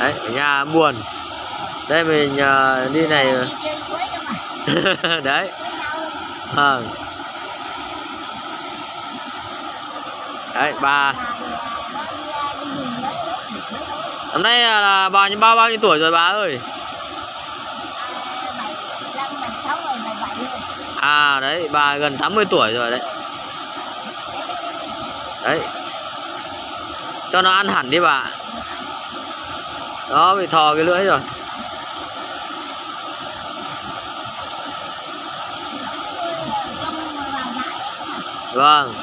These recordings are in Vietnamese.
Đấy, ở nhà buồn. Đây mình đi này. Đấy. Đấy, bà. Hôm nay là bao nhiêu tuổi rồi bà ơi? À đấy, bà gần 80 tuổi rồi đấy. Đấy. Cho nó ăn hẳn đi bà. Đó, bị thò cái lưỡi rồi. Vâng.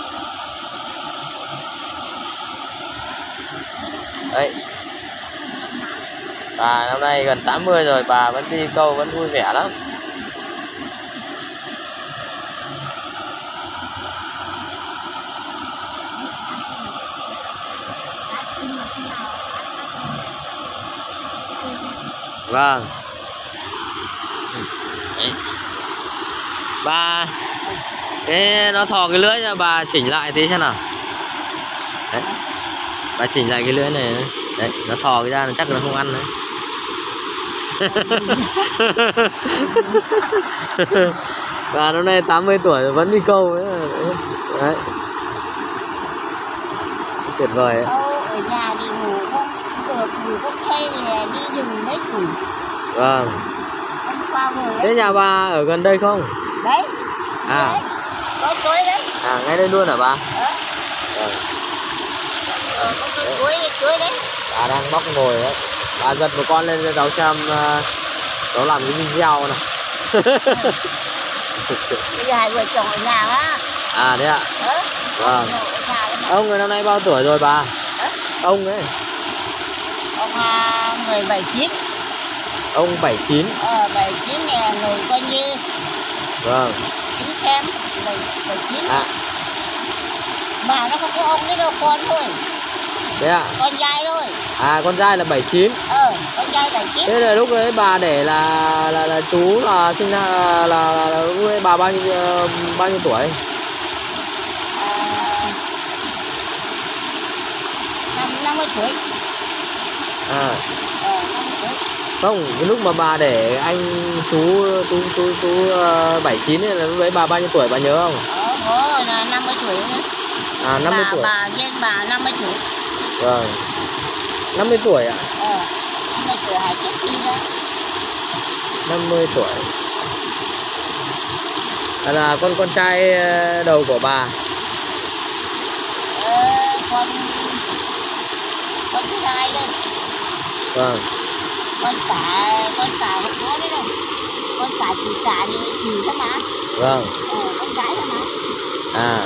Đấy. Bà năm nay gần 80 rồi, bà vẫn đi câu vẫn vui vẻ lắm. Vâng. Đấy. Bà cái nó thò cái lưỡi ra, bà chỉnh lại tí xem nào. Đấy. Bà chỉnh lại cái lưỡi này. Đấy, nó thò cái ra chắc nó không ăn đấy. Bà năm nay 80 tuổi rồi vẫn đi câu ấy. Đấy. Tuyệt vời ấy. Ở nhà thì ngủ không được, ngủ không thay thì đi rừng lấy củi. Vâng. Thế nhà bà ở gần đây không? Đấy. À. Đấy. Có chuối đấy. À, ngay đây luôn hả bà? Vâng. Có chuối đấy. Bà đang bóc ngồi đấy. Bà giật một con lên cho cháu xem cháu làm cái video này. Bây giờ hai vợ chồng ở nhà á. À đấy ạ. Vâng. Ông người năm nay bao tuổi rồi bà? Ông ấy. Ông người 79. Ông 79. 79 nè, người coi như. Vâng. Tính xem 79. À. Bà nó không có ông đấy đâu, con thôi. Thế ạ? Con trai thôi. À, con trai là 79. Con trai 79. Thế là lúc đấy bà để là chú là sinh là lúc đấy bà bao nhiêu tuổi? 50 tuổi. À. 50 tuổi. Không, cái lúc mà bà để anh chú 79 là lúc đấy bà bao nhiêu tuổi bà nhớ không? Có là 50 tuổi nữa. À, 50 tuổi. Bà với bà 50 tuổi. Vâng. 50 tuổi ạ? 50 tuổi hai chiếc gì đó. 50 tuổi. Là con trai đầu của bà. Con thứ hai đây. Vâng. Con cả không có đấy đâu. Con cả chỉ thôi mà. Vâng. Con gái thôi mà. À.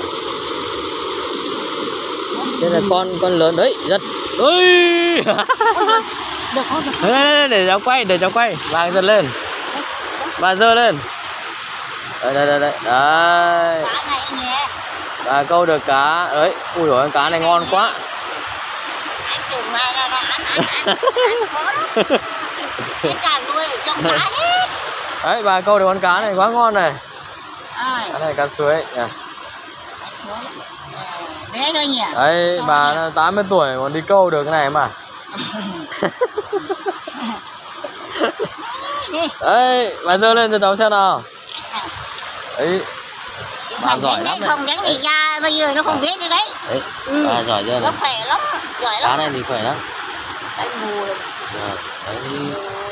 Thế là con lớn đấy, giật. Ôi. Được không? Để cháu quay, bà giật lên. Bà giơ lên. Đây. Đấy. Cá này nhẹ. Bà câu được cá. Đấy, ui dồi, cá này ngon quá. Anh tưởng mà là ăn khó đó. Cái cả nuôi ở trong cá hết. Đấy, bà câu được con cá này quá ngon này. Cá này cá suối nhỉ. Đấy thôi nhỉ. Đấy, bà 80 tuổi còn đi câu được cái này mà. Đấy, bà giơ lên cho cháu xem nào. Đấy. Bà giỏi lắm đấy. Không dám đi ra bây giờ nó không biết nữa đấy. Đấy, bà giỏi chưa này. Nó khỏe lắm, giỏi lắm. Cá này thì khỏe lắm. Đánh mù rồi. Đấy.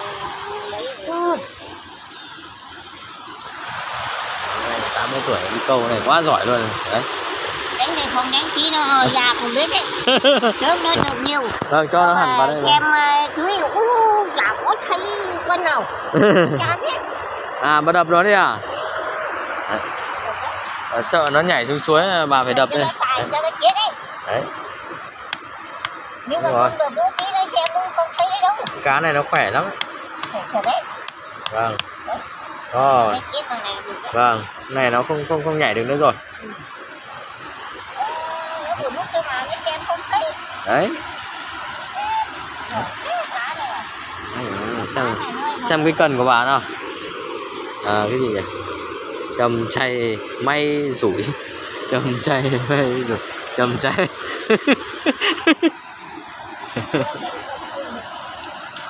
80 tuổi đi câu này quá giỏi luôn. Đấy. Đánh này không đánh tí nó già không biết đấy. Sớm nó được nhiều. Vâng, cho nó hẳn vào đây. Xem chuối chả có thấy con nào. Chả biết. À, bà đập nó đi à? Sợ nó nhảy xuống suối bà phải đập lên. Cho nó chết đấy. Đấy. Nhưng mà con đập đôi tí đấy xem cũng không thấy đấy đâu. Cá này nó khỏe lắm. Khỏe đấy. Vâng. Rồi. Vâng, này nó không nhảy được nữa rồi. Đấy. Xem cái cần của bà nào. À, cái gì nhỉ? Chầm chay may rủi. Chầm chay may rủi. Chầm chay.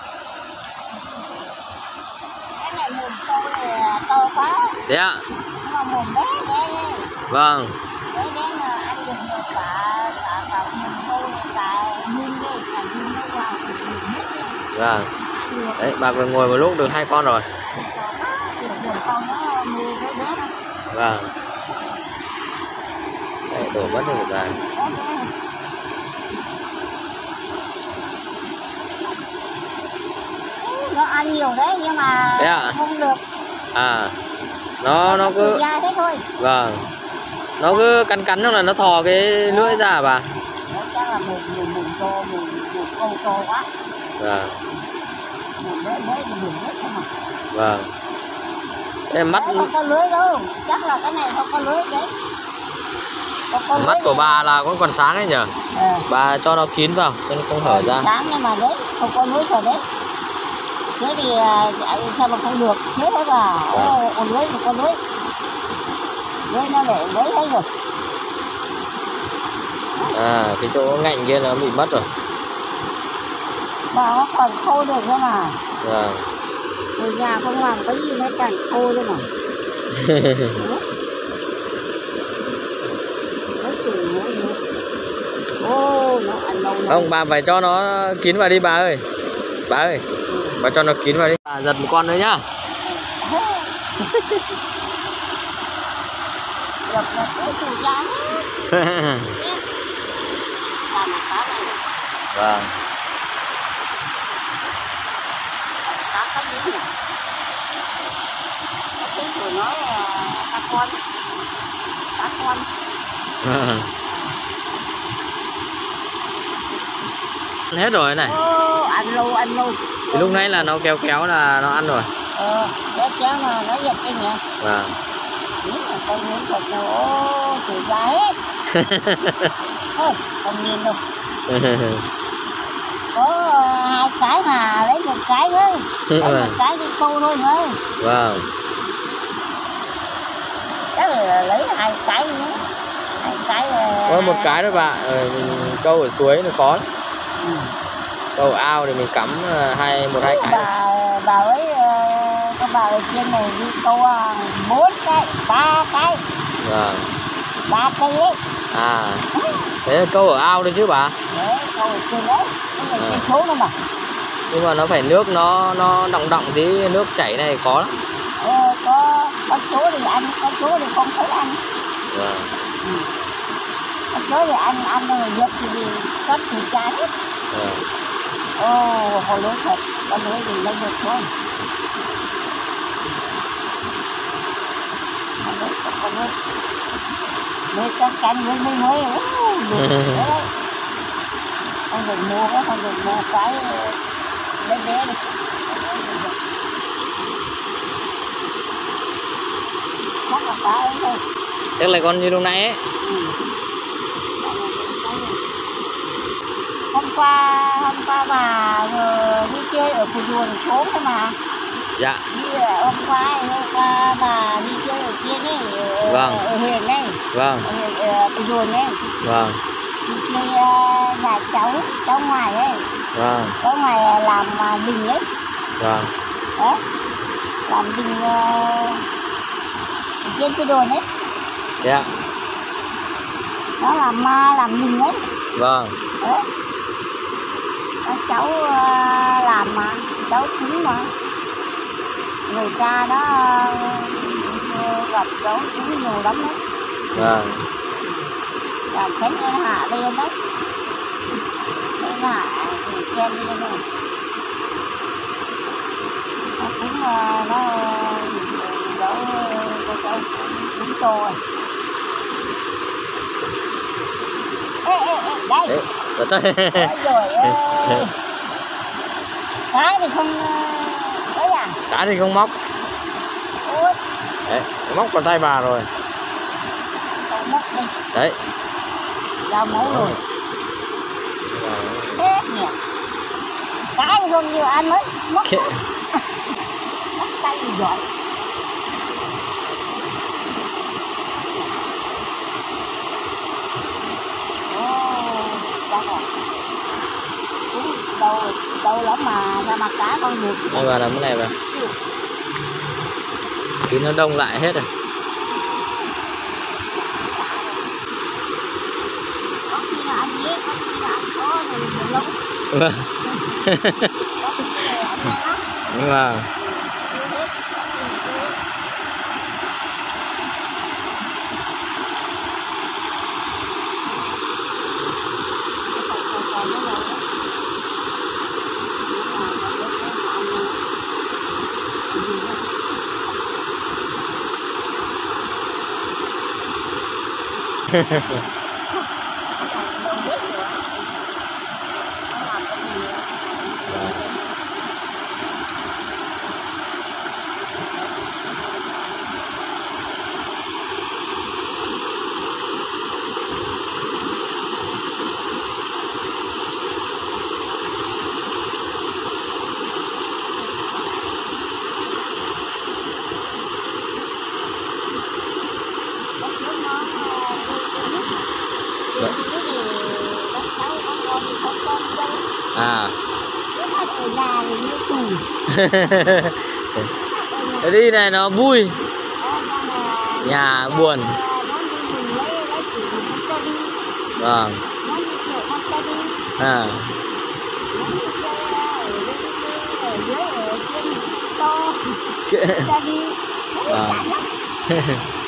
Dạ. Mà mồm bé bé Vâng. bé bé là ăn được nhiều cả mồm thôi cả nhung đây cả nhung nó vào thì hết Vâng. Đấy, bà vừa ngồi một lúc được 2 con rồi. được con nó mua bé bé đó. Vâng. Đấy, đổ mất rồi bà. Nó ăn nhiều đấy nhưng mà không được. À, nó cứ da thế thôi. Vâng, nó cứ cắn xong là nó thò cái lưỡi ra bà. Nó chắc là mồm to, mồm câu to quá. Vâng. Mồm bé bé thì buồn hết không à. Vâng. Em mắt không có lưới đâu, chắc là cái này không có lưới đấy. Mắt của bà là cũng còn sáng ấy nhờ. Bà cho nó kín vào cho nó không hở ra. Sáng nhưng mà đấy không có lưới rồi đấy. Thế thì sao mà không được, thế thôi bà. Có lưới thì có lưới. Lưới nó để lấy hết rồi. À, cái chỗ ngạnh kia nó bị mất rồi. Bà nó còn khô được cơ mà. Vâng. Ở nhà không làm cái gì nó càng khô thôi mà. Nó ăn lâu không, bà phải cho nó kín vào đi bà ơi. Bà ơi, bà cho nó kín vào đi. Giật một con nữa nhá. Được là cứ chủ giá hết. Làm một cá này. Vâng. Cá cá gì nhỉ? Cái của nó là cá con. Cá con. Hết rồi này. Ăn lâu. Thì lúc nãy là nó kéo là nó ăn rồi. Kéo là nó giật cái nhỉ. Vâng. Con muốn thật là chủ giá hết. Thôi, không nhìn đâu. Có 2 cái mà lấy 1 cái thôi. Lấy 1 cái đi câu thôi thôi. Vâng. Chắc là lấy 2 cái nữa. 2 cái có 1 cái thôi bà. Mình câu ở suối nó khó lắm. Câu ở ao thì mình cắm 1-2 cái. Bà ấy các bà ở trên này đi câu 4 cái, 3 cái. Vâng. 3 cây ấy. À, thế là câu ở ao đấy chứ bà. Đấy, câu ở trên đấy. Cái này cái số nữa mà. Nhưng mà nó phải nước nó đọng tí, nước chảy này khó lắm. Có số thì ăn, có số thì không thấy ăn. Vâng. Có số thì ăn rồi được thì đi cất thì chai hết. Hồ lưới thật, có lưới thì lấy được thôi. Con lưới. Lưới chắc chắn lưới mới. Đấy. Không được mua cái, không được mua cái bé đi. Chắc là cái ấy thôi. Chắc là con như lúc nãy ấy. Hôm qua bà vừa đi chơi ở Phù Duồn xuống thôi mà. Dạ. Hôm qua bà đi chơi ở kia đấy. Vâng. Ở huyện đây. Vâng. Ở Phù Duồn đấy. Vâng. Đi chơi nhà cháu ngoài ấy. Vâng. Cháu ngoài làm đình đấy. Vâng. Đấy. Làm đình trên Phù Duồn đấy. Dạ. Nó làm ma làm đình đấy. Vâng. Đấy. Cháu làm mà, cháu cúng mà. Người cha đó gặp cháu cúng nhiều lắm đấy. Vâng. Làm thánh em hạ lên đấy. Em hạ thì xem lên rồi. Nó cúng nó cháu cúng tô. Ê, đây. Rồi cái thì không đấy à? Cái thì không móc. Đấy, móc vào tay bà rồi. Không móc đi. Đấy. Ra máu rồi. Hết nhỉ. Cái thì không nhiều ăn mất. Móc. Móc tay thì giỏi. Đâu lắm mà sao mà cá con được. Đây bà làm cái này bà. Thì nó đông lại hết rồi. Có khi là ăn dế, có khi là ăn có rồi mình lông. Vâng. Có khi là ăn này lắm. Nhưng mà à cái đi này nó vui, nhà buồn. Vâng. À. Vâng.